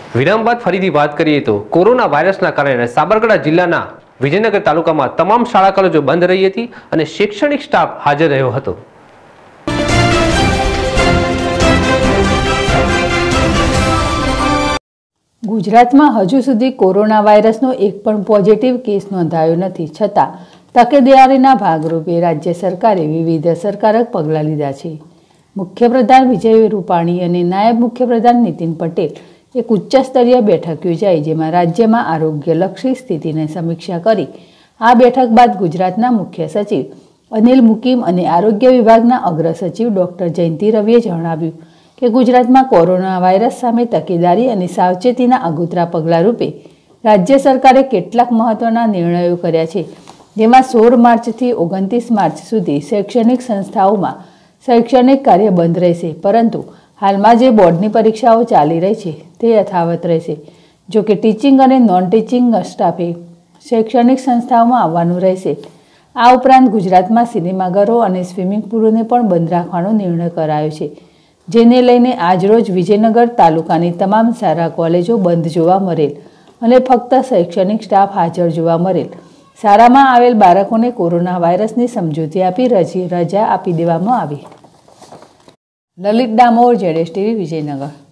વિરામ બાદ ફરીથી વાત કરીએ તો કોરોના વાયરસના કારણે સાબરકાંઠા જિલ્લાના વિજયનગર તાલુકામાં તમામ શાળા કોલેજો બંધ રહી હતી અને શૈક્ષણિક સ્ટાફ હાજર રહ્યો હતો. ગુજરાતમાં હજુ સુધી કોરોના વાયરસનો એક પણ પોઝિટિવ કેસ નોંધાયો નથી, છતાં તકેદારીના ભાગરૂપે રાજ્ય સરકારે વિવિધ અસરકારક પગલાં લીધા છે. મુખ્યપ્રધાન વિજય રૂપાણી અને નાયબ મુખ્યપ્રધાન નીતિન પટેલ એક ઉચ્ચસ્તરીય બેઠક યોજાઈ, જેમાં રાજ્યમાં આરોગ્યલક્ષી સ્થિતિની સમીક્ષા કરી. આ બેઠક બાદ ગુજરાતના મુખ્ય સચિવ અનિલ મુકીમ અને આરોગ્ય વિભાગના અગ્ર સચિવ ડોક્ટર જયંતિ રવિએ જણાવ્યું કે ગુજરાતમાં કોરોના વાયરસ સામે તકેદારી અને સાવચેતીના આગોતરા પગલાં રૂપે રાજ્ય સરકારે કેટલાક મહત્વના નિર્ણયો કર્યા છે, જેમાં 16 માર્ચથી 29 માર્ચ સુધી શૈક્ષણિક સંસ્થાઓમાં શૈક્ષણિક કાર્ય બંધ રહેશે, પરંતુ હાલમાં જે બોર્ડની પરીક્ષાઓ ચાલી રહી છે તે યથાવત રહેશે. જોકે ટીચિંગ અને નોન ટીચિંગ સ્ટાફે શૈક્ષણિક સંસ્થાઓમાં આવવાનું રહેશે. આ ઉપરાંત ગુજરાતમાં સિનેમાઘરો અને સ્વિમિંગ પુલોને પણ બંધ રાખવાનો નિર્ણય કરાયો છે, જેને લઈને આજરોજ વિજયનગર તાલુકાની તમામ શાળા કોલેજો બંધ જોવા મળેલ અને ફક્ત શૈક્ષણિક સ્ટાફ હાજર જોવા મળેલ. શાળામાં આવેલ બાળકોને કોરોના વાયરસની સમજૂતી આપી રજા આપી દેવામાં આવી. લલિત ડામોર, ZSTV, વિજયનગર.